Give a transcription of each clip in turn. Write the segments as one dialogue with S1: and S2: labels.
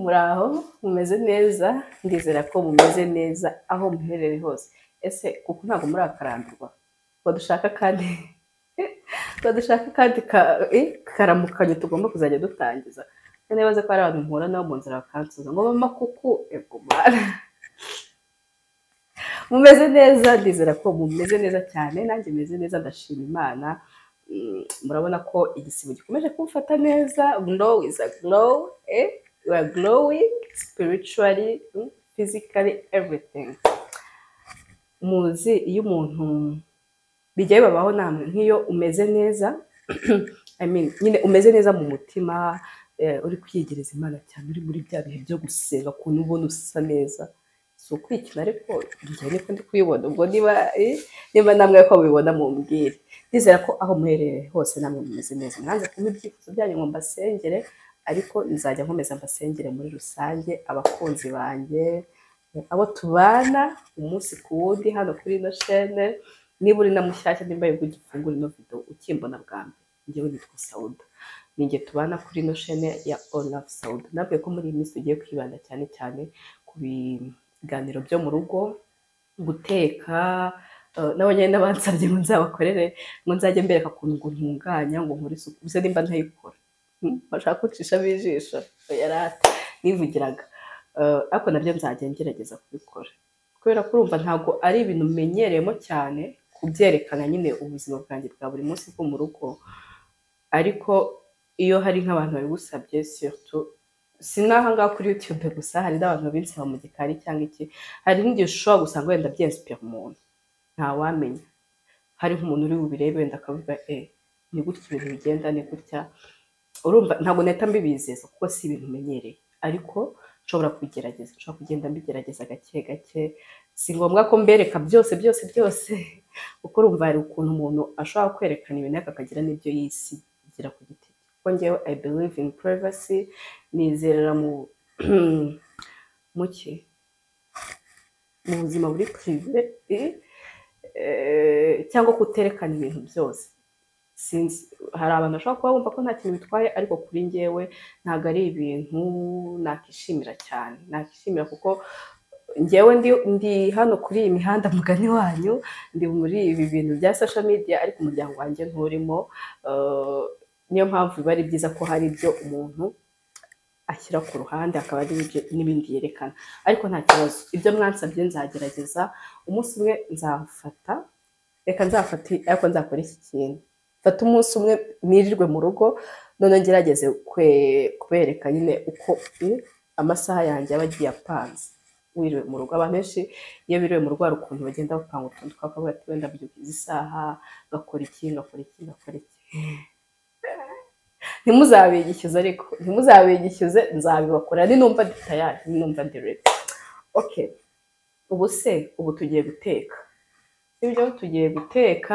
S1: muraho mumeze neza ndizera ko mumeze neza aho muherereye hose ese kuko ntabwo murakarambirwa ngo dushaka kandi karamukanyo tugomba kuzajya dutangiza nibaze ko ari abantu mpura nabo mu nzira bakansuza ngo mama kuku ego mara mumeze neza ndizera ko mumeze neza cyane nanjye meze neza ndashima Imana. Murabona ko igisibo gikomeje kumfata neza. Glow is a glow, we are glowing spiritually, physically, everything. Muzi iyo umuntu bijyaye babaho namwe nk'iyo umeze neza I mean nyine umeze neza mu mutima, uri kwiyegereza Imana cyane, uri muri bya bihe byo gusenga kuntu ubona usa neza, so kwikina ariko njye niko ndi kuyibona. Ubwo niba namwe ko mubibona mumbwire. Ndizera ko aho muherereye hose namwe mumeze neza. Mwanze kumpa ibyifuzo byanyu ngo mbasengere, ariko nzajya nkomeza mbasengere muri rusange, abakunzi banjye, abo tubana umunsi ku wundi hano kuri ino chaîne. Niba uri na mushyashya nimba yego gifungura ino video ukimbona bwa mbere, njyewe nitwa Sauda, ninjye tubana kuri ino chaîne ya All Love Sauda. Nabwiye ko muri iyi minsi tugiye kwibanda cyane cyane ku biganiro byo mu rugo, guteka. Nabonye n'abansabye ngo nzabakorere, ngo nzajye mbereka ukuntu ngo ntunganya ngo nkore isuku, gusa nimba ntayikora bashaka kucisha bijisho yarate nivugiraga, ariko nabyo nzajya ngerageza kubikora, kubera ko urumva ntabwo ari ibintu menyereyemo cyane kubyerekana nyine ubuzima bwanjye bwa buri munsi bwo mu rugo. Ariko iyo hari nk'abantu babigusabye, surtout sinaha ngaha kuri YouTube gusa, hari n'abantu babinsaba mu gikari cyangwa iki, hari n'igihe ushobora gusanga wenda byinspire umuntu ntawamenya, hari nk'umuntu uri bubirebe wenda akavuga ni gutya ibintu bigenda, ni gutya. Urumva ntabwo nahita mbibizeza kuko si ibintu menyereye, ariko nshobora kugerageza, nshobora kugenda mbigerageza gake gake. Si ngombwa ko mbereka byose kuko urumva hari ukuntu umuntu ashobora kwerekana ibintu ariko akagira n'ibyo yisigira ku giti cye. Kuko njyewe I believe in privacy, nizerera mu buzima buri prive, cyangwa kuterekana ibintu byose. Sinzi, hari abantu bashobora kuba bumva ko nta kintu bitwaye, ariko kuri njyewe ntabwo ari ibintu nakishimira cyane. Nakishimira kuko njyewe ndi hano kuri iyi mihanda mugani wanyu, ndi muri ibi bintu bya social media, ariko umuryango wanjye nturimo. Niyo mpamvu biba ari byiza ko hari ibyo umuntu ashyira ku ruhande, akaba ari n'ibindi yerekana. Ariko nta kibazo, ibyo mwansabye nzagerageza. Umunsi umwe ariko nzakora iki kintu, fata umunsi umwe nirirwe mu rugo, none ngerageze kubereka nyine uko amasaha yanjye aba agiye apanze wiriwe mu rugo. Abantu benshi iyo biriwe mu rugo hari ukuntu bagenda bapanga utuntu twakavuga ati wenda mbyuka izi saha gakora iki. Ntimuzabigishyuze, ariko ntimuzabigishyuze, nzabibakora ninumva tayari, ninumva direct. Okay, ubu tugiye guteka, ibyo tugiye guteka.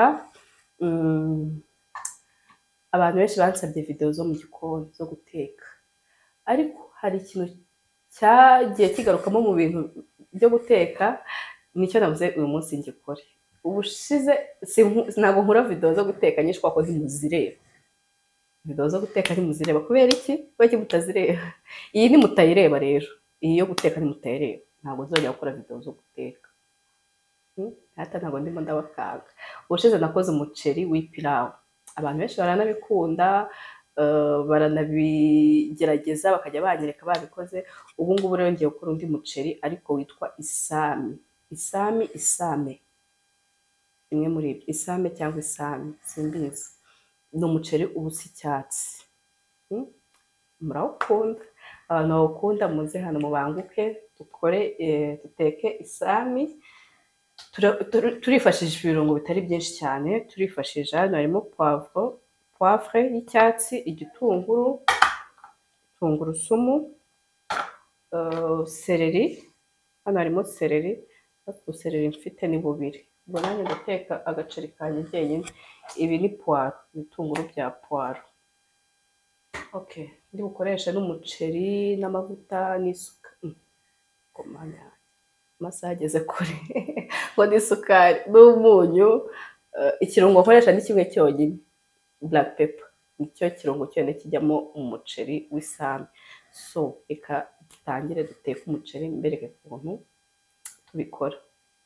S1: Abantu benshi bansabye video zo mu gikoni zo guteka, ariko hari ikintu cyagiye kigarukamo mu bintu byo guteka, nicyo navuze uyu munsi ngikore. Ubushize ntabwo nkora video zo guteka nyinshi kuko ntimuzireba. Video zo guteka ntimuzireba kubera iki? Kuki mutazireba? Iyi ni mutayireba rero, iyi yo guteka ni mutayireba, ntabwo nzongera gukora video zo guteka. Hata ntabwo ndimo ndabakaga. Ubushize nakoze umuceri w'ipilawu, abantu benshi baranabikunda, baranabigerageza bakajya banyereka babikoze. Ubu ngubu rero ngiye gukora undi muceri ariko witwa isame, imwe muri ibyo, isame cyangwa isame simbizi. Ni umuceri uba usa icyatsi, murawukunda. Abantu bawukunda muze hano mubanguke duteke isami. Turifashisha ibirungo bitari byinshi cyane. Turifashisha hano harimo poivre y'icyatsi, igitunguru, tungurusumu, seleri. Hano harimo seleri, seleri mfite ni bubiri. Ubwo nanjye ndateka agaceri kanjye jyenyine. Ibi ni poiro, ibitunguru bya poiro. Okay, ndi bukoresha n'umuceri n'amavuta n'isuka. Amasaha ageze kure ngo n'isukari n'umunyu. Ikirungo nkoresha ni kimwe cyonyine, black pepper. Nicyo kirungo cyane kijyamo umuceri w'isame. so reka dutangire duteke umuceri mbereke ukuntu tubikora.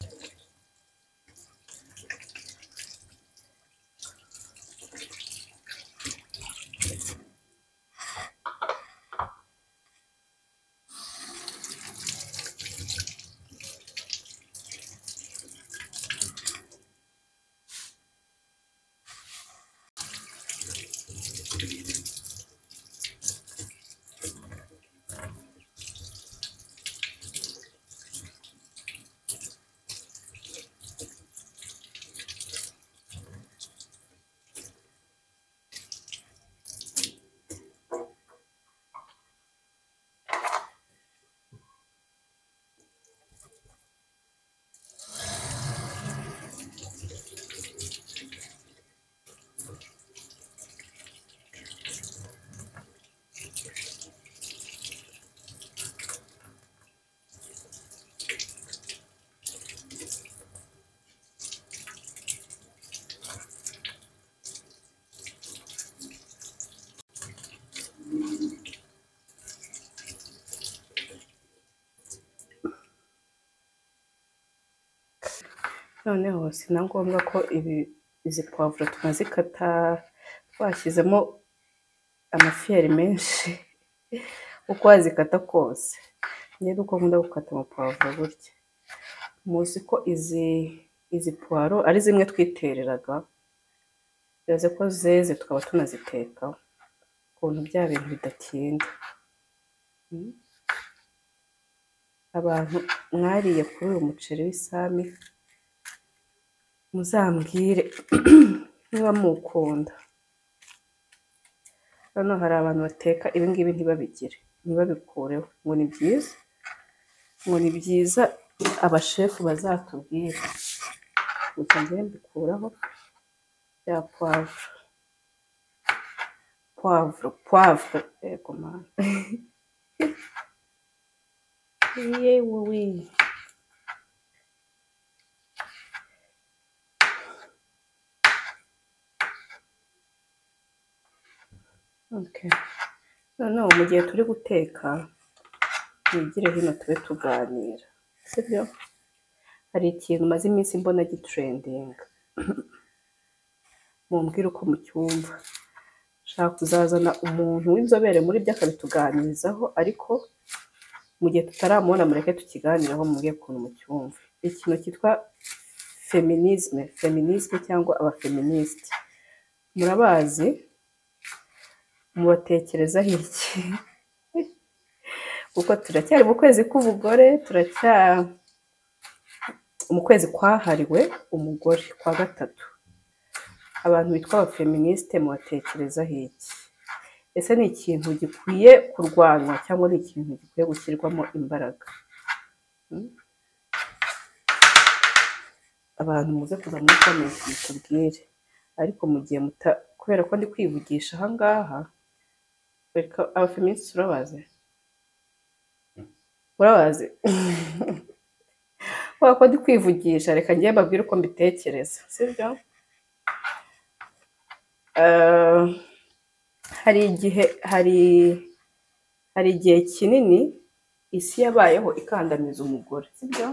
S1: Noneho si na ngombwa ko izi puwavuro tunazikata twashyizemo amafiyeri menshi uko wazikata kose. Njye nuko nkunda gukata amapuwavuro gutya. Muzi ko izi puwaro ari zimwe twitereraga, bivuze ko zeze tukaba tunazitekaho ukuntu bya bintu bidatinda. Abantu mwariye kuri uyu muceri w'isami muzambwire niba mukunda. Hano hari abantu bateka ibi ngibi ntibabigire, ntibabikureho, ngo ni byiza, ngo ni byiza, abashefu bazatubwire. Gusa njyewe mbikuraho bya puwavuro, yego mana. Yewe. Okay. Noneho mu gihe turi guteka mwigire hino tube tuganira, sibyo? Hari ikintu maze iminsi mbona gitrendinga, mumbwire uko mucyumva. Nshaka kuzazana umuntu w'inzobere muri byo akabituganirizaho, ariko mu gihe tutaramubona mureke tukiganiraho mumbwire ukuntu mucyumva. Ikintu cyitwa feminisme cyangwa abafeministi, murabazi? Mubatekerezaho iki? Kuko turacyari mu kwezi k'ubugore, mu kwezi kwahariwe umugore kwa gatatu. Abantu bitwa abafeministi mubatekerezaho iki? Ese ni ikintu gikwiye kurwanywa cyangwa ni ikintu gikwiye gushyirwamo imbaraga? Abantu muze kuza muri comment mutubwire. Ariko mu gihe kubera ko ndi kwivugisha aha ngaha, reka abafeministi urabazi? Kubera ko ndi kwivugisha, reka njye mbabwire uko mbitekereza, sibyo? Hari igihe kinini isi yabayeho ikandamiza umugore, sibyo?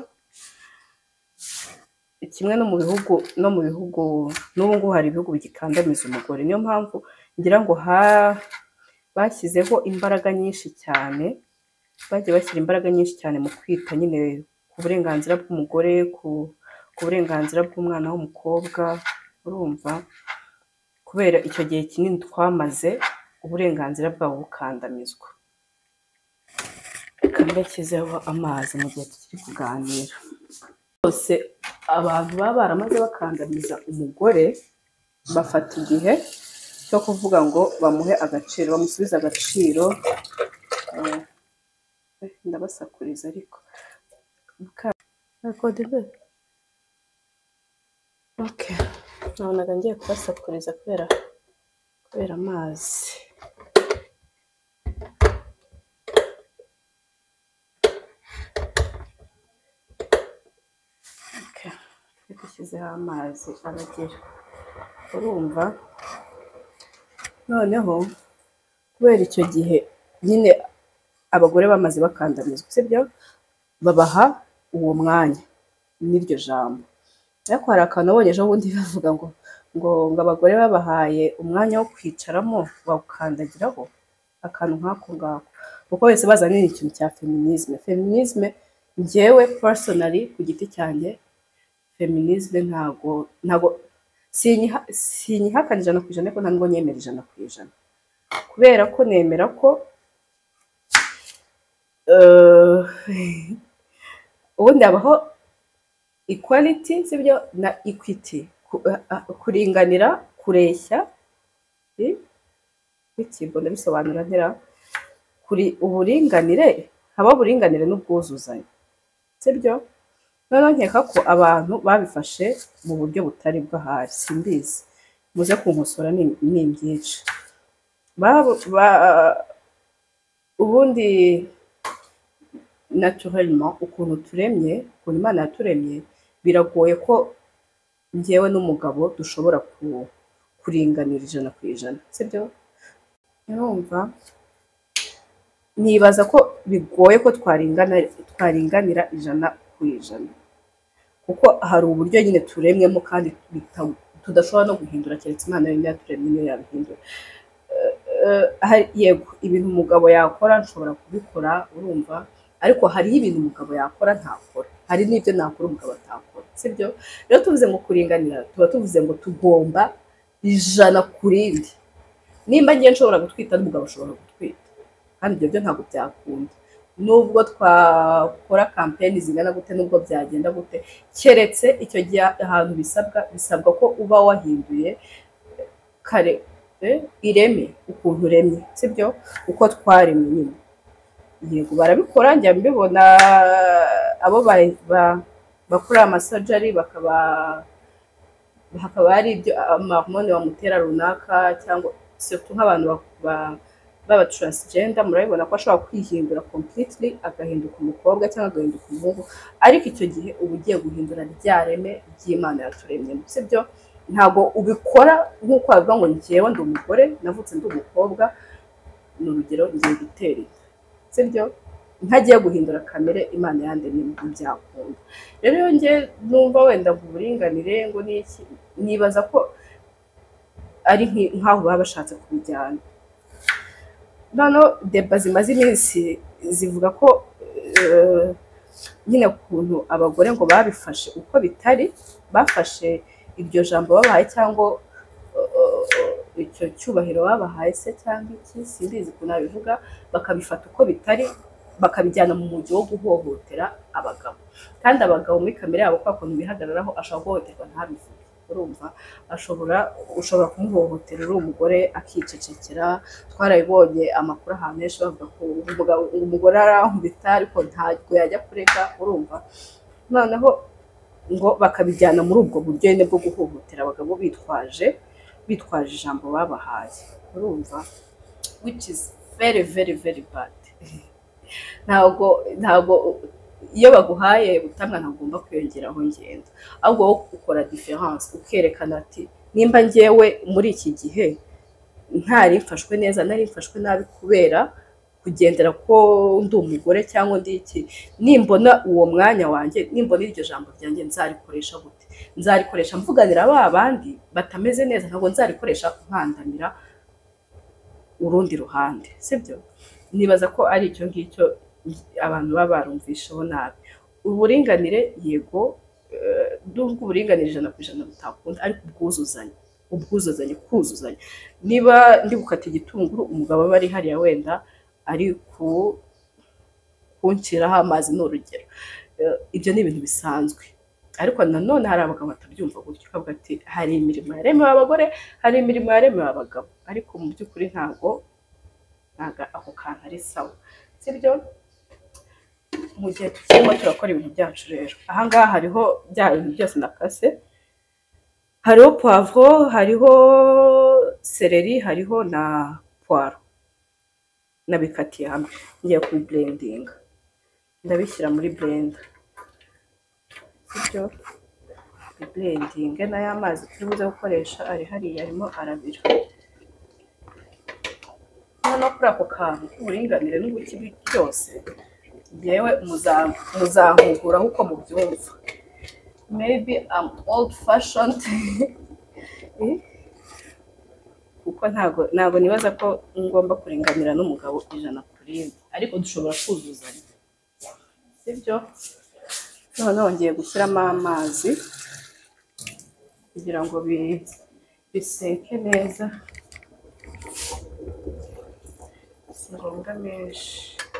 S1: Kimwe no mu bihugu n'ubu ngubu hari ibihugu bigikandamiza umugore. Niyo mpamvu ngira ngo bashyizeho imbaraga nyinshi cyane, bagiye bashyira imbaraga nyinshi cyane mu kwita nyine ku burenganzira bw'umugore, ku burenganzira bw'umwana w'umukobwa, urumva? Kubera icyo gihe kinini twamaze uburenganzira bwabo bukandamizwa. Reka mbashyizeho amazi mu gihe tukiri kuganira. Bose abantu baba baramaze bakandamiza umugore bafata igihe cyo kuvuga ngo bamuhe agaciro, bamusubize agaciro. Ndabasakuriza ariko okay, nabonaga ngiye kubasakuriza kubera amazi. Okay, dushyizeho amazi aragera, urumva? Noneho kubera icyo gihe nyine abagore bamaze bakandamizwa sibyo, babaha uwo mwanya n'iryo jambo. Ariko hari akantu nabonye ejo bundi bavuga ngo abagore babahaye umwanya wo kwicaramo bawukandagiraho, akantu nk'ako ngako, kuko wese bazanye ikintu cya feminisme. Njyewe personally ku giti cyanjye feminisme ntago sinyihakana ijana ku ijana, ariko ntabwo nyemera ijana ku ijana, kubera ko nemera ko ubundi habaho equality sibyo na equity, kuringanira, kureshya, mbona bisobanura ntera, kuri uburinganire, haba uburinganire n'ubwuzuzanye sibyo. Noneho nkeka ko abantu babifashe mu buryo butari bw'ahari, simbizi, muze kunkosora nimbyinshi. Ubundi naturellement ukuntu turemye, ukuntu Imana yaturemye, biragoye ko njyewe n'umugabo dushobora kuringanira ijana ku ijana sibyo. Urumva, nibaza ko bigoye ko twaringanira ijana ku ijana, kuko hari uburyo nyine turemyemo kandi tudashobora no guhindura, keretse Imana yonyine yaturemye niyo yabihindura. Yego ibintu umugabo yakora nshobora kubikora, urumva, ariko hariho ibintu umugabo yakora ntakora, hari n'ibyo nakora umugabo atakora sibyo. Rero tuvuze ngo kuringanira, tuba tuvuze ngo tugomba ijana ku rindi. Nimba ngiye nshobora gutwita n'umugabo ashobora gutwita, kandi ibyo byo ntabwo byakunda, nubwo twakora kampeni zingana gute, nubwo byagenda gute, keretse icyo gihe ahantu bisabwa ko uba wahinduye kare ireme, ukuntu uremye sibyo, uko twaremye nyine. Yego barabikora, njya mbibona abo bakora amasajari, hakaba hari ibyo amahormone bamutera runaka, cyangwa surtout nk'abantu baba transgender, murabibona ko ashobora kwihindura completely, agahinduka umukobwa cyangwa agahinduka umuhungu, ariko icyo gihe uba ugiye guhindura rya reme ry'Imana yaturemye sibyo. Ntabwo ubikora nk'uko wavuga ngo njyewe ndi umugore navutse ndi umukobwa, ni urugero ngiye gutera sibyo, ntagiye guhindura kamere Imana yandemye, byakunda. Rero iyo ngiye numva wenda ngo uburinganire ngo n'iki, nibaza ko ari nk'aho baba bashatse kubijyana. Noneho deba zimaze iminsi zivuga ko nyine ukuntu abagore ngo babifashe uko bitari, bafashe iryo jambo babahaye cyangwa icyo cyubahiro babahaye se cyangwa iki, simbizi ukuntu nabivuga, bakabifata uko bitari, bakabijyana mu mujyi wo guhohotera abagabo. Kandi abagabo muri kamere yabo kwa kuntu bihagararaho, ashobora guhohoterwa ntabivuge, urumva, ushobora kumuhohotera uri umugore akicecekera. Twarabibonye amakuru ahantu henshi bavuga ko umugore arankubita ariko ntabwo yajya kurega, urumva. Noneho ngo bakabijyana muri ubwo buryo nyine bwo guhohotera abagabo bitwaje ijambo babahaye, urumva, which is very very very bad. Ntabwo iyo baguhaye ubutamwa ntagomba kwiyongeraho ngenda, ahubwo wowe ukora difference, ukerekana ati nimba njyewe muri iki gihe ntari mfashwe neza, nari mfashwe nabi kubera kugendera ko ndi umugore cyangwa ndi iki, nimbona uwo mwanya wanjye, nimbona iryo jambo ryanjye, nzarikoresha gute? Nzarikoresha mvuganira ba bandi batameze neza, ntabwo nzarikoresha nkandamira urundi ruhande sibyo. Nibaza ko ari icyo ngicyo abantu baba barumvisheho nabi. Uburinganire yego, nubwo uburinganire ijana ku ijana butakunda, ariko ubwuzuzanye, kuzuzanya. Niba ndi gukata igitunguru, umugabo aba ari hariya wenda ari kunshyiraho amazi, ni urugero, ibyo ni ibintu bisanzwe. Ariko nanone hari abagabo batabyumva gutyo, ukavuga ati hari imirimo yaremewe abagore, hari imirimo yaremewe abagabo, ariko mu by'ukuri ntabwo ako kantu ari sawa sibyo. Mu gihe tukirimo turakora ibintu byacu rero, ahangaha hariho bya bintu byose nakase, hariho poivro, hariho seleri, hariho na poiro, nabikatiye hamwe, ngiye kubiblendinga, ndabishyira muri blender sibyo. Blendinge n'aya mazi turi buze gukoresha ari hariya, arimo arabira. no kuri ako kantu k'uburinganire n'ubuki byose yewe muzankuguraho uko mubyumva. Maybe I'm old fashioned kuko ntago nibaza ko ngomba kuringanira n'umugabo 100%, ariko dushobora kuzuzanya, sibyo? Noneho ngiye gushyiramo amazi kugira ngo biseke neza, si ngombwa menshi.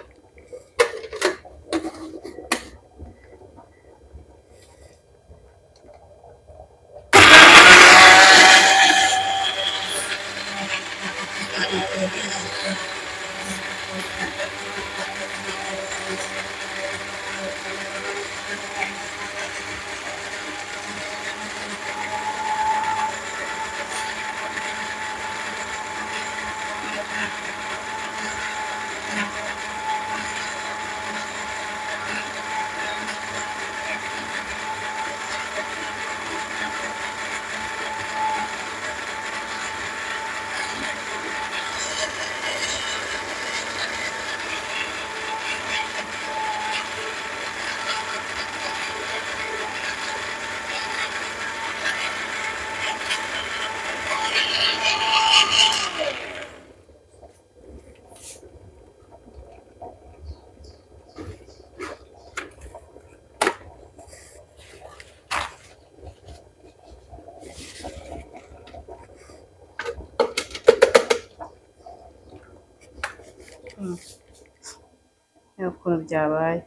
S1: Ukuntu byabaye,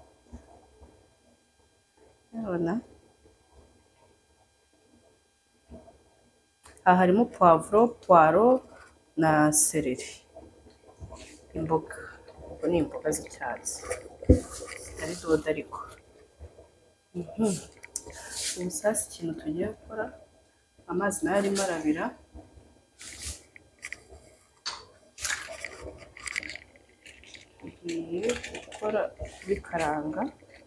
S1: urabona aha harimo poivro na seleri, imboga. Ubwo ni imboga z'icyatsi zitari dodo ariko. Ubu sasa ikintu tugiye gukora, amazi nayo arimo arabira, tugiye gukora bikaranga.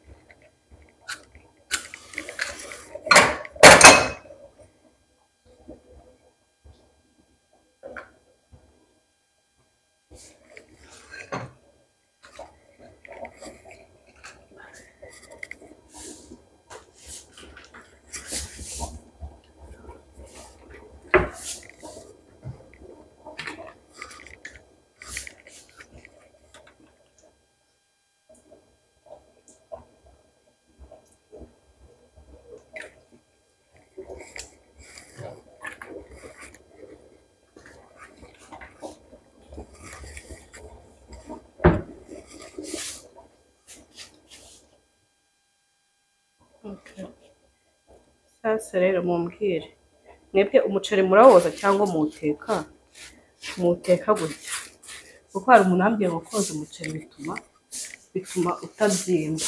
S1: Sasa rero mumbwire, mwebwe umuceri murawoza cyangwa muwuteka gutya? Kuko hari umuntu ambwiye ngo koza umuceri bituma utabyimba.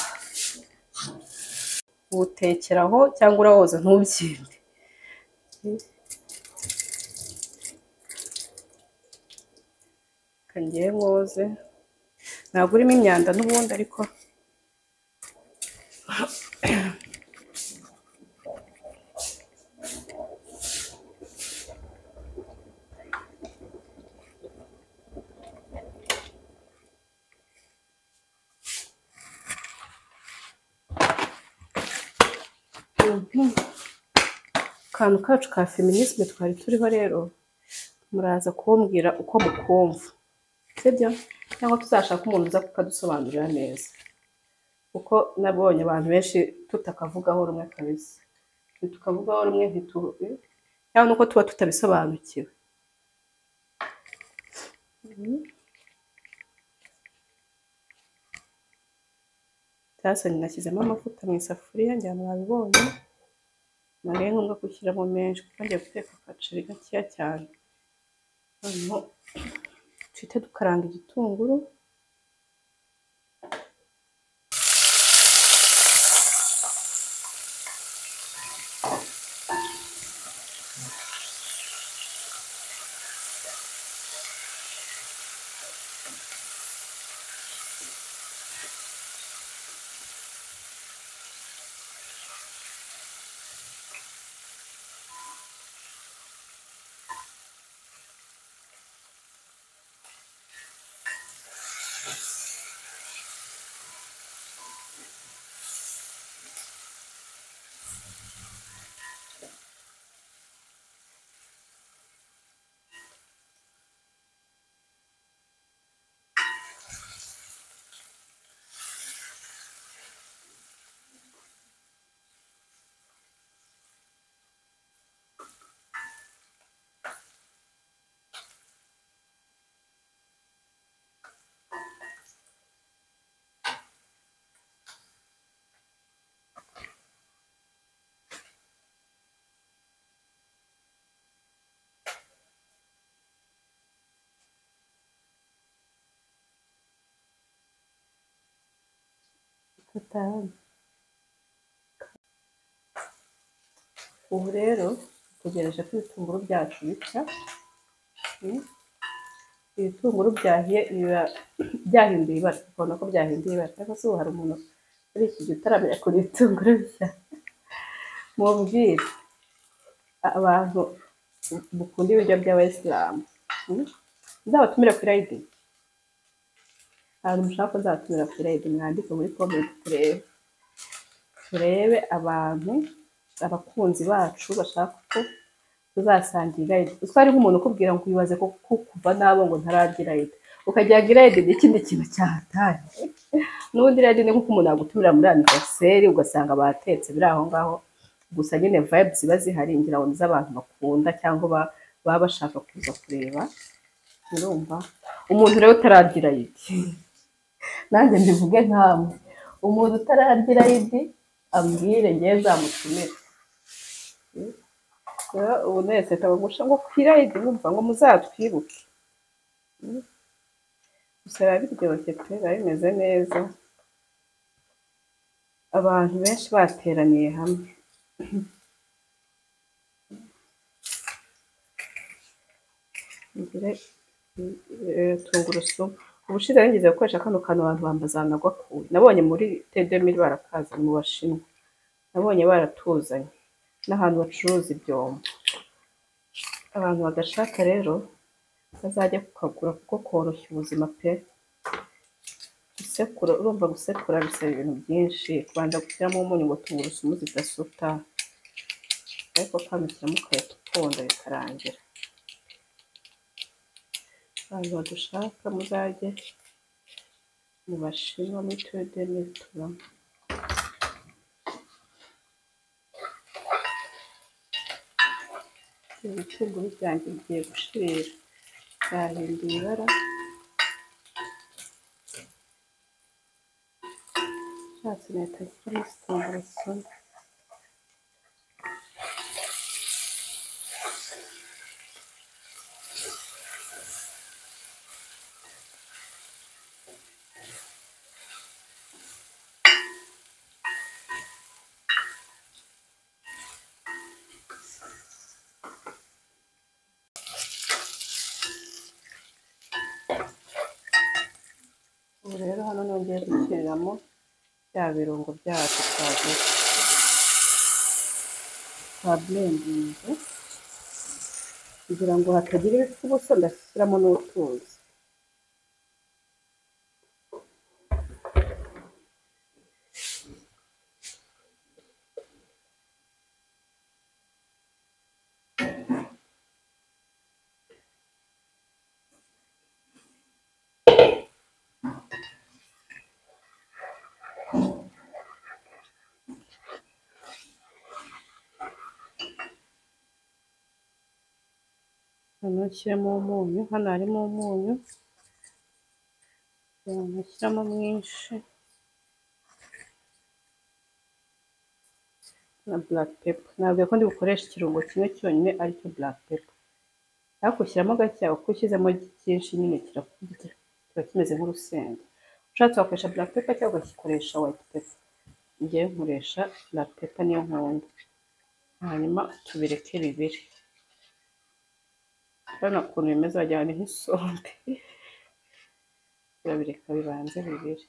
S1: Uwutekeraho cyangwa urawoza ntubyimbe? Kangiye nkoze, ntabwo urimo imyanda n'ubundi ariko akantu kacu ka feminisme twari turiho rero, muraza kumbwira uko mukumva, sibyo? Cyangwa tuzashaka umuntu uza kukadusobanurira neza, kuko nabonye abantu benshi tutakavugaho rumwe kabisa, ntitukavugaho rumwe, cyangwa nuko tuba tutabisobanukiwe. Sasa nashyizemo amavuta mu isafuriya, ngira mwabibonye. Ntabwo ari ngombwa gushyiramo menshi kuko ngiye guteka akaceri gakeya cyane. Noneho tuhite dukaranga igitunguru. gatanu. Ubu rero dutegereje ko ibitunguru byacu bishya. Ibitunguru byahiye biba byahinduye ibara, ukabona ko byahinduye ibara. Cyangwa se ubu hari umuntu muri iki gihe utaramenya ukuntu ibitunguru bishya. Mubwire abantu mukunda ibiryo by'abayisilamu, nzabatumire ku irayidi. Ahantu mushaka ko nzabatumira ku irayidi, mwandike muri komenti turebe abantu abakunzi bacu bashaka ko tuzasangira irayidi. Utwo ari nk'umuntu ukubwira ngo wibaze ko kuva nabo ngo ntararya irayidi, ukajya irayidi ni ikindi kintu cyahataye. N'ubundi irayidi ni nk'uko umuntu yagutumira muri aniveriseri ugasanga batetse biri aho ngaho, gusa nyine vibes ziba zihari, ngira ngo z'abantu bakunda cyangwa baba bashaka kuza kureba. Urumva umuntu rero utararya irayidi, nanjye mbivuge nkamwe, umuntu utararya irayidi ambwire ngewe nzamutumire. Ubu nese tabagusha ngo ku irayidi mwumva ngo muzatwibuke. Gusa biba biryoshye pe, biba bimeze neza, abantu benshi bateraniye hamwe. Tungurusumu ubushize nigeze gukoresha kano kantu abantu bambaza nagakuye, nabonye muri Tedemiri barakazanye mu Bashinwa, nabonye baratuzanye n'ahantu bacuruza ibyombo. Abantu bagashaka rero bazajya kukagura kuko koroshya ubuzima pe. Gusekura, urumva gusekura bisaba ibintu byinshi, kubanza gushyiramo umunyu ngo tungurusumu zidasuta, ariko kandi ushyiramo ukahita uponda bikarangira. Abantu badushaka muzajye mu Bashinwa muri Tedemiri tubamo. Ibitunguru byanjye bigiye gushirira, byahinduye ibara. Nshatse nahita nshyiramo tungurusumu. Ubu rero hano nongeye gushyiriramo bya birungo byacu twa blendinze, kugira ngo hatagira ibipfa ubusa, ndashyiramo n'utuzi. Hano nshyiramo umunyu, hano harimo umunyu, ngashyiramo mwinshi, na black pepper. Ntabwo ko ndi bukoresha ikirungo kimwe cyonyine aricyo black pepper, ariko ushyiramo gake, uko ushyizemo cyinshi nyine kiba kimeze nk'urusenda. Ushatse wakoresha black pepper cyangwa ugakoresha white pepper. Ngewe nkoresha black pepper, niyo nkunda. Hanyuma tubireke bibiri. Urabona ukuntu bimeze wagira ngo ni nk'isombe. Urabireka bibanze bibiri.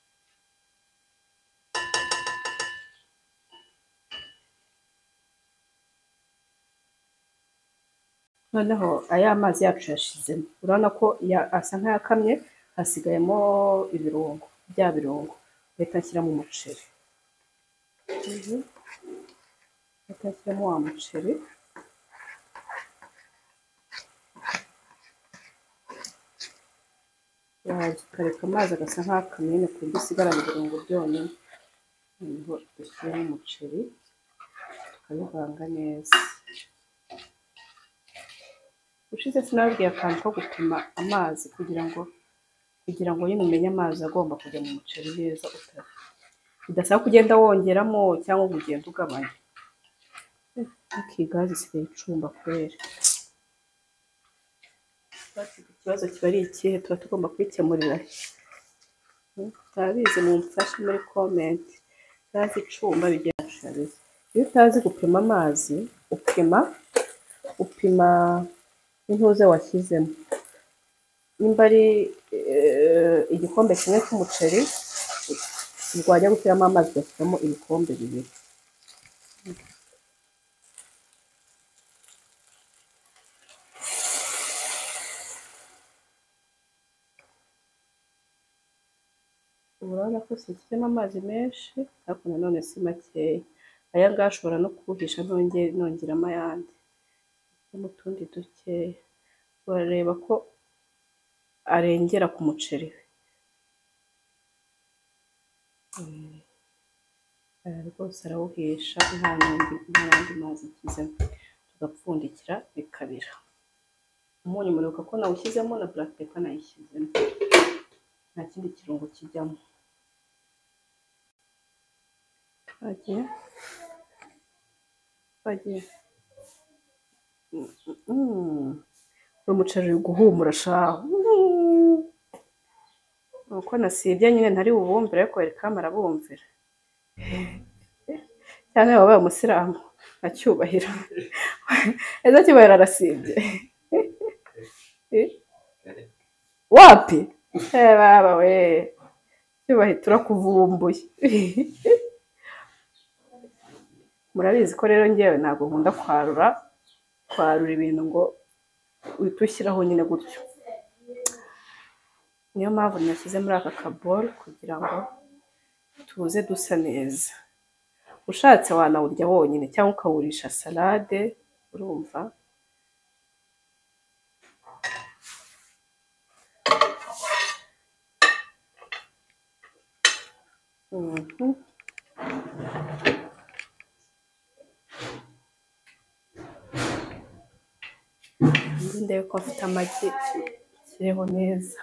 S1: Noneho aya mazi yacu yashizemo, urabona ko asa nk'ayakamye, hasigayemo ibirungo, bya birungo. Leta nshyiramo umuceri. Leta nshyiramo wa muceri. Ukareka amazi agasa nk'akamye nyine ku buryo usigarana ibirungo byonyine. Noneho dushyiramo umuceri, tukabivanga neza. Ushize sinababwiye akantu ko gupima amazi kugira ngo nyine umenye amazi agomba kujya mu muceri neza, bidasaba kugenda wongeramo cyangwa ngo ugende ugabanya. Iki gazi isigaye icumba kubera. Ikibazo kiba ari ikihe, tuba tugomba kwikemurira. Murabizi mumfashe muri komenti. Utazi icumba bigira sharize. Iyo utazi gupima amazi, upima intuze washyizemo. Nimba ari igikombe kimwe cy'umuceri, wajya gushyiramo amazi ugashyiramo ibikombe bibiri. Urabona ko sishyiramo amazi menshi, ariko nanone si makeya. Aya ngaya ashobora no kuhisha nongeramo ayandi. N'utundi dukeya. Urareba ko arengera ku muceri. Aya rwose arawuhisha nta n'andi mazi ashyizemo. Tugapfundikira bikabira. Umunyu muribuka ko nawushyizemo na black pepper nayishyizemo. Nta kindi kirungo kijyamo. Bagiye. Umuceri uri guhumura shaho. Nuko nasibye nyine ntari bubumvire ariko Welcome arabumvira. Cyane wabaye umusiramu acyubahira. Eza cyubahira arasibye. Wapi? Baba we. Cyubahira turakuvumbuye. Murabizi ko rero ngewe ntabwo nkunda kwarura ibintu ngo utushyiraho nyine gutyo. Niyo mpamvu nashyize muri aka kabol kugira ngo tuze dusa neza. Ushatse wanawurya wonyine cyangwa ukawurisha salade, urumva. Ndebe ko mfite amagi kiriho neza.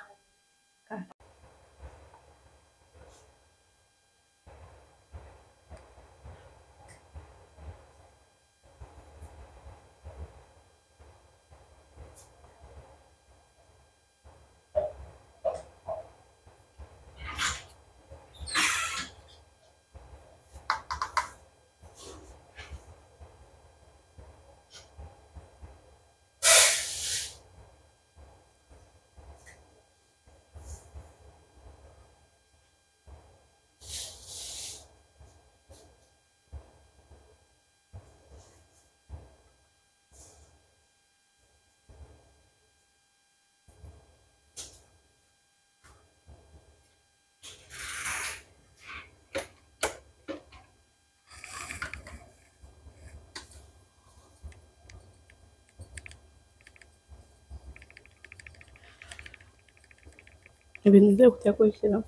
S1: Ibintu ngiye kujya kubishyiramo.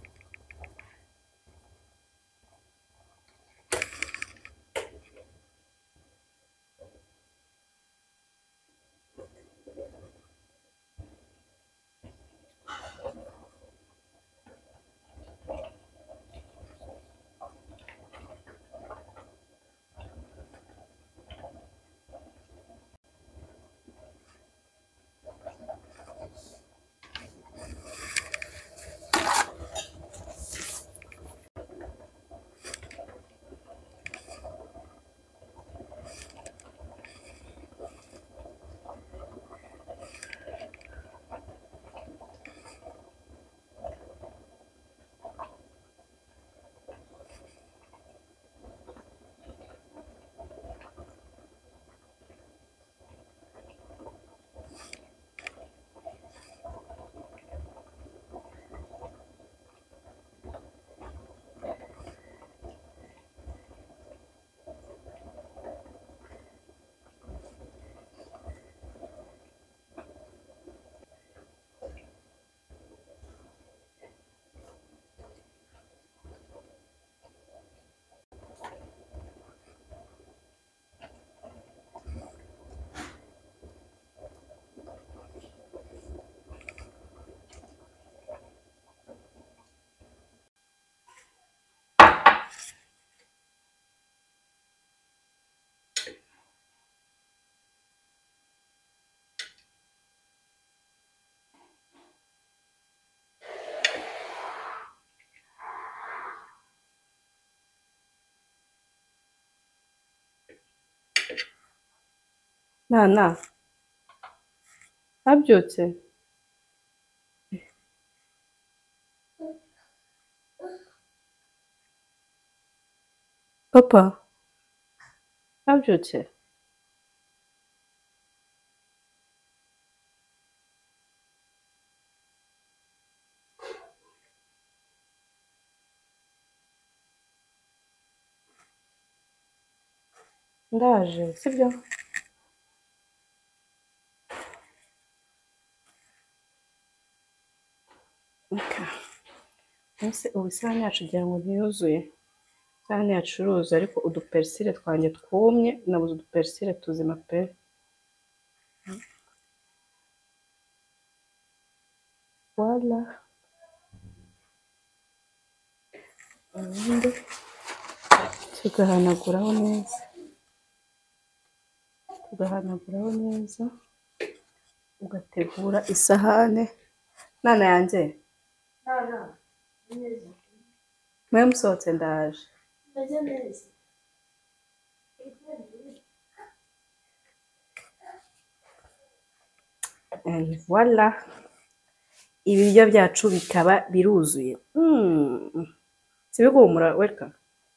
S1: Nana abyutse. Papa abyutse. Ndaje sibyo. Ese ubu isahani yacu ugira ngo ntiyuzuye? Isahani yacu iruzuye ariko uduperisile twanjye twumye, nabuze uduperisile tuzima pe. Wala ubundi tugahanaguraho neza, ugategura isahane. Nana yanjye mwe musohotse ndaje. Wala ibiryo byacu bikaba biruzuye. Sibiguhumura welcome.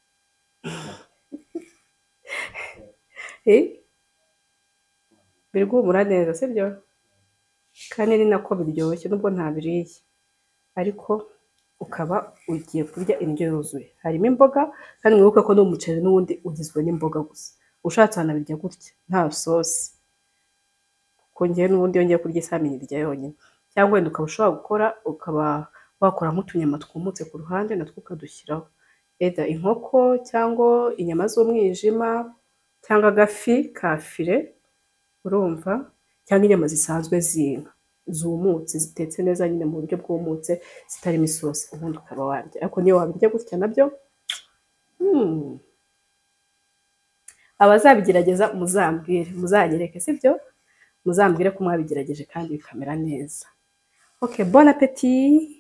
S1: Biri guhumura neza sibyo, kandi ni nako biryoshye nubwo ntabiriye, ariko ukaba ugiye kurya indyo yuzuye. Harimo imboga kandi mwibuke ko n'umuceri n'ubundi ugizwe n'imboga gusa. Ushatse wanabirya gutya nta sosi, kuko njyewe n'ubundi iyo ngiye kurya isahani nyirya yonyine. Cyangwa wenda ukaba ushobora gukora ukaba wakoramo utunyama twumutse ku ruhande natwo ukadushyiraho, eda inkoko cyangwa inyama z'umwijima cyangwa agafi ka file, urumva, cyangwa inyama zisanzwe z'inka zumutse zitetse neza nyine mu buryo bwumutse zitarimo isosi, ubundi ukaba warya. Ariko niyo wabirya gutya nabyo abazabigerageza muzambwire, muzanyereke sibyo, muzambwire ko mwabigerageje kandi bikamera neza. Ok, bon appétit.